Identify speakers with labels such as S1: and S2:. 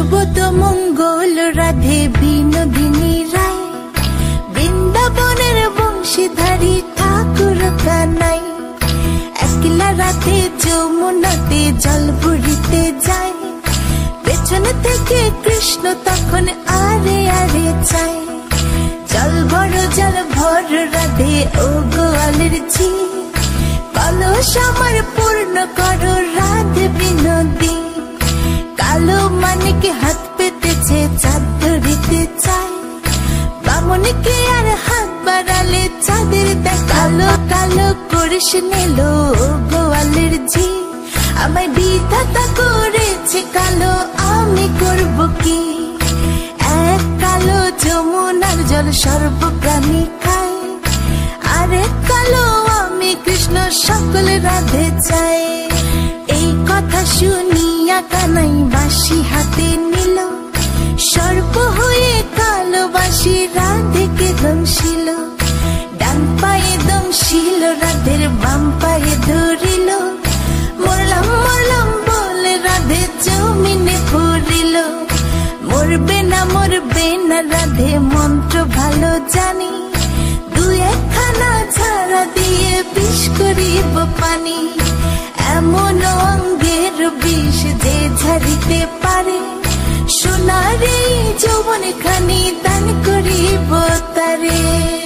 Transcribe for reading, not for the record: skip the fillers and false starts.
S1: সুবোধ মঙ্গল রাধে বিনোদিনী রায়, বৃন্দাবনের বংশীধারী ঠাকুর কানাই। একলা রাতে যমুনাতে জল ভরিতে যায়, পেছন থেকে কৃষ্ণ তখন আরে আরে চায়। জল ভর রাধে ও গোয়ালের ঝি, কলস আমার পূর্ণ করো রাধে বিনোদী। কালো মানিকে হাত পেতেছে চাঁদ ধরিতে চায়, বামনকে আর হাত বাড়ালে চাঁদের দেখ। কালো কালো করিস নিল গোয়ালের ঝি, আমায় বিধাতা করেছে কালো, আমি করব কি? এক কালো যমুনার জল সর্বপ্রাণী খায়, আরেক কালো আমি কৃষ্ণ সকল রাধে চাই। এই কথা শুনিয়া কানাই বাঁশি হাতে নিল, সর্প হয়ে কালো বাঁশি রাধেকে দংশিল। ডান পায়ে দংশিল রাধের বাম পায়ে ধরিল, মরলাম মরলাম বলে রাধে জমিনে পড়িল। মরবে না রাধে মন্ত্র ভালো জানি, দু একখানা ছাড়া দিয়ে বিষ করিব পানি। এমন অঙ্গের বিষ যে ঝাড়িতে পারে, সোনার এই যৌবন খানি দান করিব তারে।